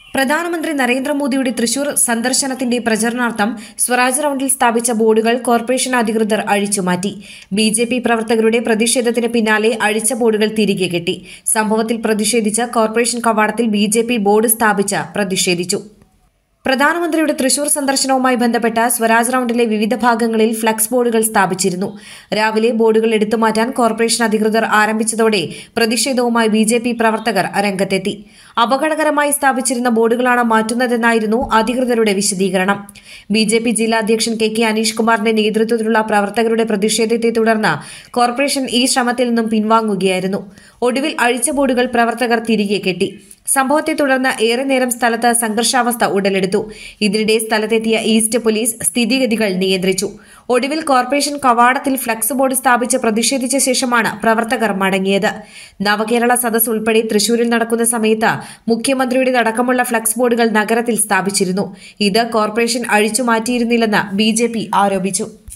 പ്രധാനമന്ത്രി നരേന്ദ്രമോദിയുടെ തൃശൂർ സന്ദർശനത്തിന്റെ പ്രചരണാർത്ഥം സ്വരാജ് റൌണ്ടിൽ സ്ഥാപിച്ച ബോർഡുകൾ കോർപ്പറേഷൻ അധികൃതർ അഴിച്ചുമാറ്റി. ബിജെപി പ്രവർത്തകരുടെ പ്രതിഷേധത്തിന് പിന്നാലെ അഴിച്ച ബോർഡുകൾ തിരികെ കെട്ടി. സംഭവത്തിൽ പ്രതിഷേധിച്ച് കോർപ്പറേഷൻ കവാടത്തിൽ ബിജെപി ബോർഡ് സ്ഥാപിച്ച് പ്രതിഷേധിച്ചു. പ്രധാനമന്ത്രിയുടെ തൃശൂർ സന്ദർശനവുമായി ബന്ധപ്പെട്ട സ്വരാജ് റൌണ്ടിലെ വിവിധ ഭാഗങ്ങളിൽ ഫ്ലക്സ് ബോർഡുകൾ സ്ഥാപിച്ചിരുന്നു. രാവിലെ ബോർഡുകൾ എടുത്തുമാറ്റാൻ കോർപ്പറേഷൻ അധികൃതർ ആരംഭിച്ചതോടെ പ്രതിഷേധവുമായി ബിജെപി പ്രവർത്തകർ രംഗത്തെത്തി. അപകടകരമായി സ്ഥാപിച്ചിരുന്ന ബോർഡുകളാണ് മാറ്റുന്നതെന്നായിരുന്നു അധികൃതരുടെ വിശദീകരണം. ബിജെപി ജില്ലാ അധ്യക്ഷൻ കെ അനീഷ് കുമാറിന്റെ നേതൃത്വത്തിലുള്ള പ്രവർത്തകരുടെ പ്രതിഷേധത്തെ തുടർന്ന് കോർപ്പറേഷൻ ഈ ശ്രമത്തിൽ നിന്നും പിൻവാങ്ങുകയായിരുന്നു. ഒടുവിൽ അഴിച്ച ബോർഡുകൾ പ്രവർത്തകർ തിരികെ കെട്ടി. സംഭവത്തെ തുടർന്ന് ഏറെ നേരം സ്ഥലത്ത് സംഘർഷാവസ്ഥ ഉടലെടുത്തു. ഇതിനിടെ സ്ഥലത്തെത്തിയ ഈസ്റ്റ് പോലീസ് സ്ഥിതിഗതികൾ നിയന്ത്രിച്ചു. ഒടുവിൽ കോർപ്പറേഷൻ കവാടത്തിൽ ഫ്ലക്സ് ബോർഡ് സ്ഥാപിച്ച് പ്രതിഷേധിച്ച ശേഷമാണ് പ്രവർത്തകർ മടങ്ങിയത്. നവകേരള സദസ് ഉൾപ്പെടെ തൃശൂരിൽ നടക്കുന്ന സമയത്ത് മുഖ്യമന്ത്രിയുടേതടക്കമുള്ള ഫ്ലക്സ് ബോർഡുകൾ നഗരത്തിൽ സ്ഥാപിച്ചിരുന്നു. ഇത് കോർപ്പറേഷൻ അഴിച്ചുമാറ്റിയിരുന്നില്ലെന്ന് ബിജെപി ആരോപിച്ചു.